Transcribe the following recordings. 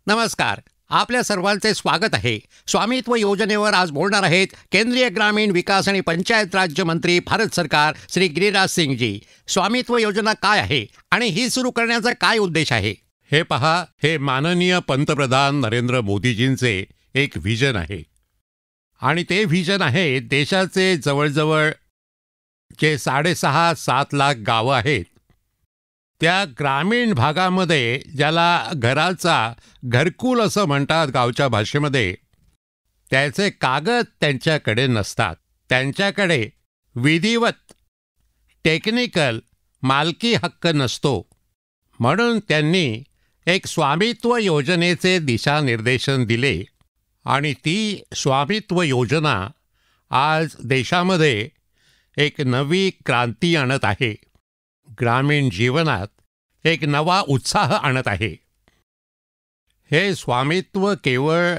नमस्कार. आपल्या सर्वांचे स्वागत आहे. स्वामित्व योजनेवर आज बोलणार आहेत केंद्रीय ग्रामीण विकास आणि पंचायत राज्य मंत्री भारत सरकार श्री गिरिराज सिंग जी. स्वामित्व योजना काय आहे आणि ही सुरू करण्याचा काय उद्देश आहे? हे पहा, हे माननीय पंतप्रधान नरेंद्र मोदीजींचे एक व्हिजन आहे आणि ते व्हिजन आहे देशाचे जवळजवळ जे 6.5-7 लाख गावं आहेत त्या ग्रामीण भागामध्ये, ज्याला घराचा घरकुल असं म्हणतात गावच्या भाषेमध्ये, त्याचे कागद त्यांच्याकडे नसतात. त्यांच्याकडे विधिवत टेक्निकल मालकी हक्क नसतो. म्हणून त्यांनी एक स्वामित्व योजनेचे दिशानिर्देशन दिले आणि ती स्वामित्व योजना आज देशामध्ये एक नवी क्रांती आणत आहे. ग्रामीण जीवनात एक नवा उत्साह आणत आहे. हे स्वामित्व केवळ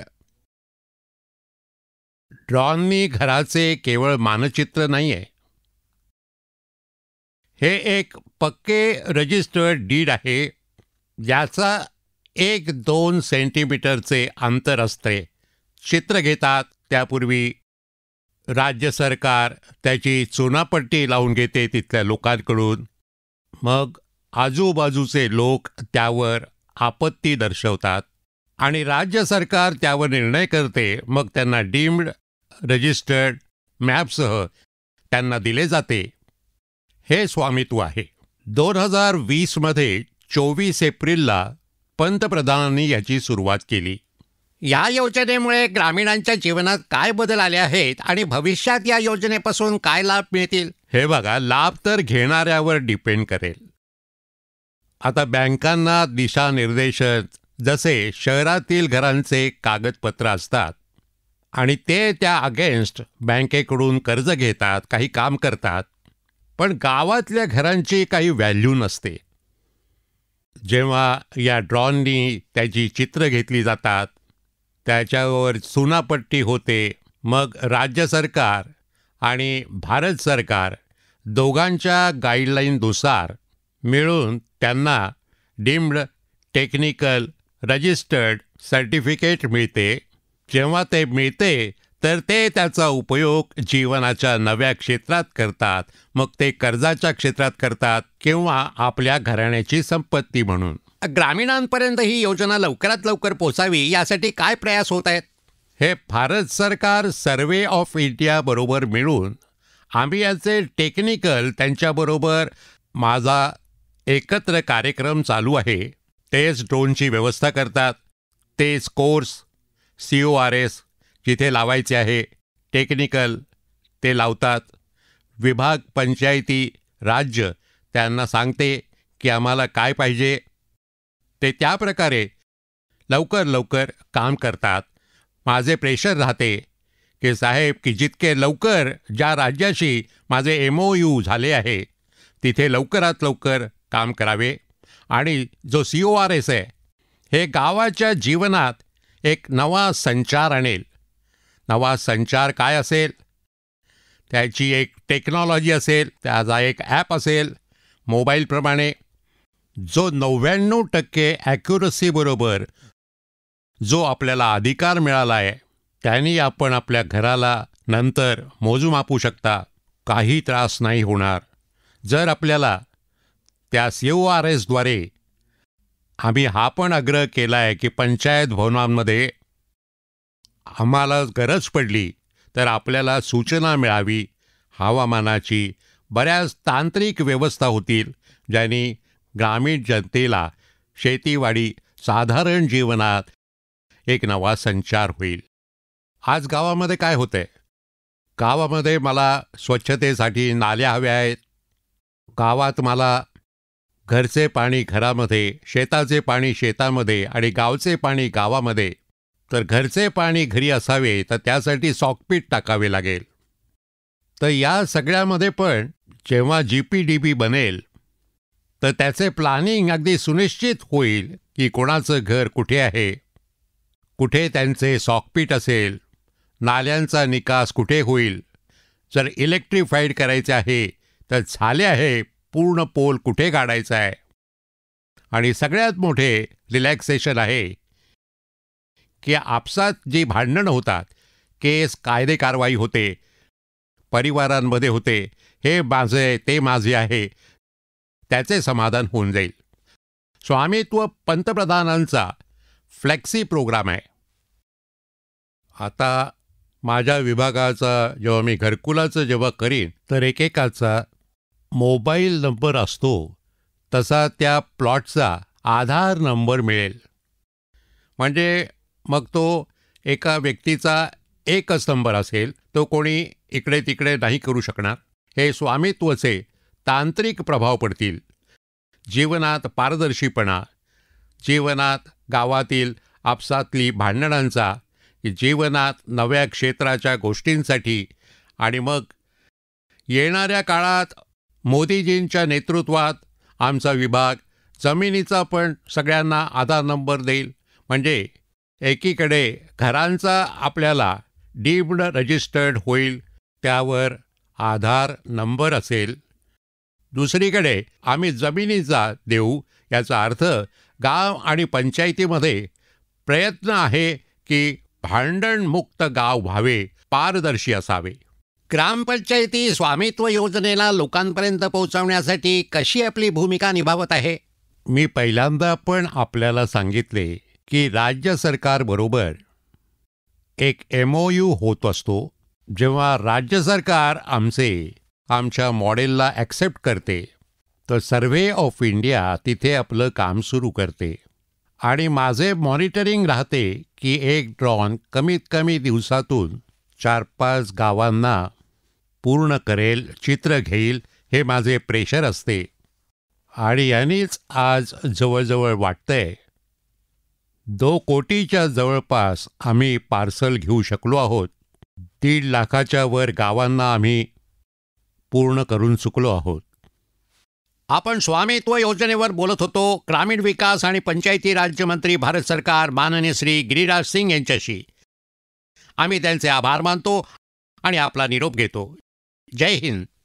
ड्रॉननी घराचे केवळ मानचित्र नाही आहे. हे एक पक्के रजिस्टर्ड डीड आहे, ज्याचा 1-2 सेंटीमीटरचे अंतर असते. चित्र घेतात त्यापूर्वी राज्य सरकार त्याची चुनापट्टी लावून घेते तिथल्या लोकांकडून. मग आजूबाजूचे लोक त्यावर आपत्ती दर्शवतात आणि राज्य सरकार त्यावर निर्णय करते. मग त्यांना डीम्ड रजिस्टर्ड मॅपसह त्यांना दिले जाते. हे स्वामित्व आहे. 2020मध्ये 24 एप्रिलला पंतप्रधानांनी याची सुरुवात केली. या योजनेमुळे ग्रामीणांच्या जीवनात काय बदल आले आहेत आणि भविष्यात या योजनेपासून काय लाभ मिळतील? हे बघा, लाभ तर घेणाऱ्यावर डिपेंड करेल. आता बँकांना दिशानिर्देशन, जसे शहरातील घरांचे कागदपत्र असतात आणि ते त्या अगेन्स्ट बँकेकडून कर्ज घेतात, काही काम करतात. पण गावातल्या घरांची काही व्हॅल्यू नसते. जेव्हा या ड्रॉननी त्याची चित्र घेतली जातात, त्याच्यावर चुनापट्टी होते, मग राज्य सरकार आणि भारत सरकार दोघांच्या गाईडलाईननुसार मिळून त्यांना डीम्ड टेक्निकल रजिस्टर्ड सर्टिफिकेट मिळते. जेव्हा ते मिळते तर ते त्याचा उपयोग जीवनाच्या नव्या क्षेत्रात करतात. मग ते कर्जाच्या क्षेत्रात करतात किंवा आपल्या घराण्याची संपत्ती म्हणून. ग्रामीणांपर्यंत ही योजना लवकरात लवकर पोचावी यासाठी काय प्रयास होत आहेत? हे भारत सरकार सर्वे ऑफ इंडिया बरोबर मिळून आम्ही याचे टेक्निकल त्यांच्याबरोबर माझा एकत्र कार्यक्रम चालू आहे. तेच ड्रोनची व्यवस्था करतात, तेच कोर्स CORS जिथे लावायचे आहे, टेक्निकल ते लावतात. विभाग पंचायती राज्य त्यांना सांगते की आम्हाला काय पाहिजे, ते त्याप्रकारे लवकर काम करतात. माझे प्रेशर राहते की साहेब, की जितके लवकर ज्या राज्याशी माझे MOU झाले आहे तिथे लवकरात लवकर काम करावे. आणि जो CORS आहे हे गावाच्या जीवनात एक नवा संचार आणेल. नवा संचार काय असेल? त्याची एक टेक्नॉलॉजी असेल, त्याचा एक ॲप असेल मोबाईलप्रमाणे, जो 99% ॲक्युरसीबरोबर जो आपल्याला अधिकार मिळाला आहे त्यांनी आपण आपल्या घराला नंतर मोजमापू शकता. काही त्रास नाही होणार. जर आपल्याला त्या CORSद्वारे आम्ही हा पण आग्रह केला आहे की पंचायत भवनांमध्ये आम्हाला गरज पडली तर आपल्याला सूचना मिळावी हवामानाची. बऱ्याच तांत्रिक व्यवस्था होतील ज्यांनी ग्रामीण जनतेला शेतीवाडी साधारण जीवनात एक नवा संचार होईल. आज गावामध्ये काय होतंय? गावामध्ये मला स्वच्छतेसाठी नाल्या हव्या आहेत. गावात मला घरचे पाणी घरामध्ये, शेताचे पाणी शेतामध्ये आणि गावचे पाणी गावामध्ये. तर घरचे पाणी घरी असावे तर त्यासाठी सॉकपीट टाकावे लागेल. तर या सगळ्यामध्ये पण जेव्हा GPDB बनेल तर त्याचे प्लॅनिंग अगदी सुनिश्चित होईल की कोणाचं घर कुठे आहे, कुठे त्यांचे सॉकपीट असेल, नाल्यांचा निकास कुठे होईल. जर इलेक्ट्रिफाईड करायचे आहे तर झाले आहे पूर्ण पोल कुठे काढायचा आहे. आणि सगळ्यात मोठे रिलॅक्सेशन आहे की आपसात जी भांडणं होतात, केस कायदे कारवाई होते, परिवारांमध्ये होते, हे माझे ते माझे आहे, त्याचे समाधान होऊन जाईल. स्वामित्व पंतप्रधानांचा फ्लेक्सी प्रोग्राम आहे. आता माझ्या विभागाचा जेव्हा मी घरकुलाचं जेव्हा करीन तर एकेकाचा मोबाईल नंबर असतो तसा त्या प्लॉटचा आधार नंबर मिळेल. म्हणजे मग तो एका व्यक्तीचा एकच नंबर असेल, तो कोणी इकडे तिकडे नाही करू शकणार. हे स्वामित्वचे तांत्रिक प्रभाव पडतील. जीवनात पारदर्शीपणा, जीवनात गावातील आपसातली भांडणांचा, जीवनात नव्या क्षेत्राच्या गोष्टींसाठी आणि मग येणाऱ्या काळात मोदीजींच्या नेतृत्वात आमचा विभाग जमिनीचा पण सगळ्यांना आधार नंबर देईल. म्हणजे एकीकडे घरांचा आपल्याला डीम्ड रजिस्टर्ड होईल, त्यावर आधार नंबर असेल. दुसरीकडे आम्ही जमिनीचा देऊ. याचा अर्थ गाव आणि पंचायतीमध्ये प्रयत्न आहे की भांडणमुक्त गाव व्हावे, पारदर्शी असावे. ग्रामपंचायती स्वामित्व योजनेला लोकांपर्यंत पोहोचवण्यासाठी कशी आपली भूमिका निभावत आहे? मी पहिल्यांदा पण आपल्याला सांगितले की राज्य सरकारबरोबर एक MOU होत असतो. जेव्हा राज्य सरकार आमच्या मॉडेलला ॲक्सेप्ट करते तर सर्व्हे ऑफ इंडिया तिथे आपलं काम सुरू करते आणि माझे मॉनिटरिंग राहते की एक ड्रोन कमीत कमी दिवसातून 4-5 गावांना पूर्ण करेल, चित्र घेईल, हे माझे प्रेशर असते. आणि यांनीच आज जवळजवळ वाटतंय 2 कोटीच्या जवळपास आम्ही पार्सल घेऊ शकलो आहोत. 1.5 लाखाच्या वर गावांना आम्ही पूर्ण करून चुकलो आहोत. आपण स्वामित्व योजनेवर बोलत होतो ग्रामीण विकास आणि पंचायती राज्यमंत्री भारत सरकार माननीय श्री गिरिराज सिंग यांच्याशी. आम्ही त्यांचे आभार मानतो आणि आपला निरोप घेतो. जय हिंद.